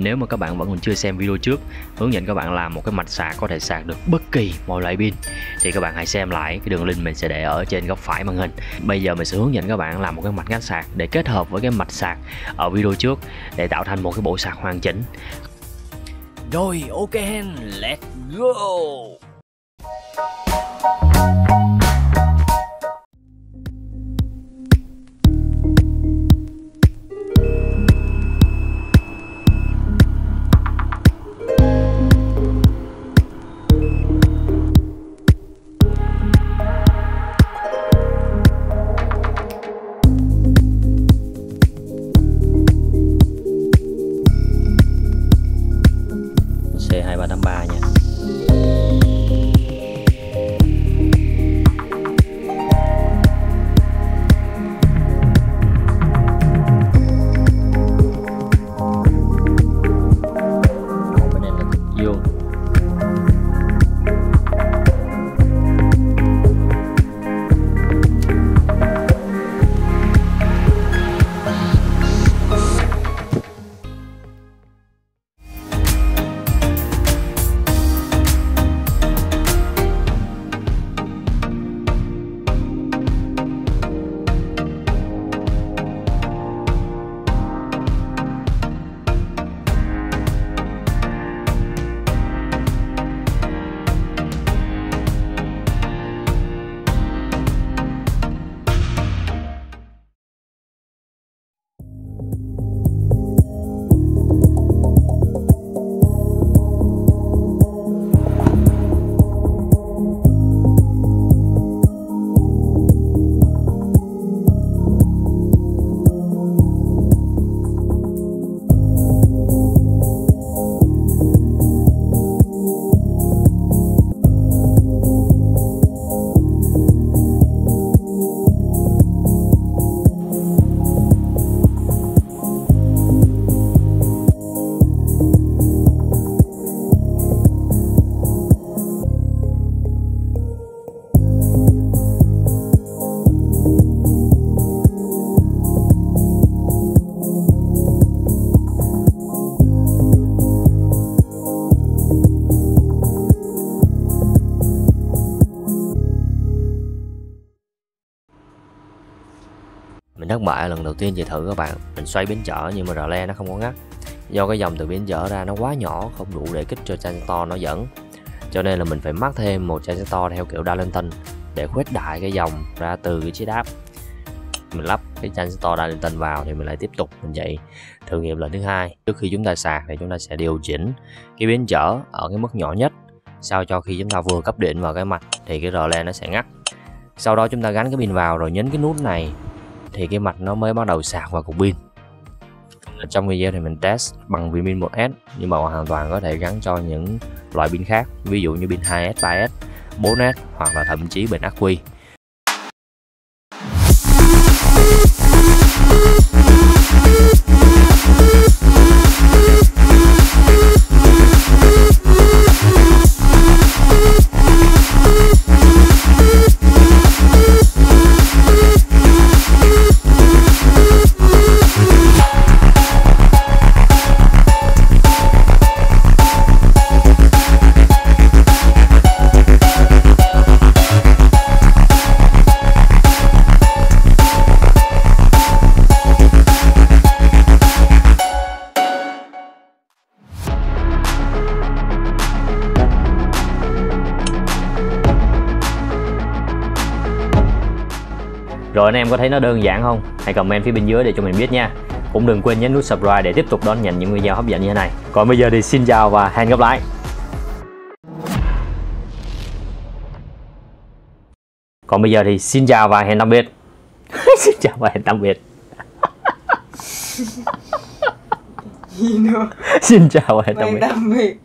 nếu mà các bạn vẫn còn chưa xem video trước hướng dẫn các bạn làm một cái mạch sạc có thể sạc được bất kỳ mọi loại pin, thì các bạn hãy xem lại cái đường link mình sẽ để ở trên góc phải màn hình. Bây giờ mình sẽ hướng dẫn các bạn làm một cái mạch ngắt sạc để kết hợp với cái mạch sạc ở video trước để tạo thành một cái bộ sạc hoàn chỉnh. Rồi, ok, let's go. C2383 nha. Bên này là cực vô. Mình thất bại lần đầu tiên chạy thử các bạn. Mình xoay biến chở nhưng mà rờ le nó không có ngắt. Do cái dòng từ biến chở ra nó quá nhỏ, không đủ để kích cho transistor nó dẫn. Cho nên là mình phải mắc thêm một transistor theo kiểu Darlington để khuếch đại cái dòng ra từ cái chiếc áp. Mình lắp cái transistor Darlington vào thì mình lại tiếp tục mình chạy thử nghiệm lần thứ hai. Trước khi chúng ta sạc thì chúng ta sẽ điều chỉnh cái biến chở ở cái mức nhỏ nhất, sao cho khi chúng ta vừa cấp điện vào cái mạch thì cái rờ le nó sẽ ngắt. Sau đó chúng ta gắn cái pin vào rồi nhấn cái nút này thì cái mạch nó mới bắt đầu sạc vào cục pin. Trong video thì mình test bằng pin 1S, nhưng mà hoàn toàn có thể gắn cho những loại pin khác, ví dụ như pin 2S, 3S, 4S hoặc là thậm chí pin ắc quy. Rồi anh em có thấy nó đơn giản không? Hãy comment phía bên dưới để cho mình biết nha. Cũng đừng quên nhấn nút subscribe để tiếp tục đón nhận những video hấp dẫn như thế này. Còn bây giờ thì xin chào và hẹn gặp lại. Còn bây giờ thì xin chào và hẹn tạm biệt. Xin chào và hẹn tạm biệt. Xin chào và hẹn tạm biệt.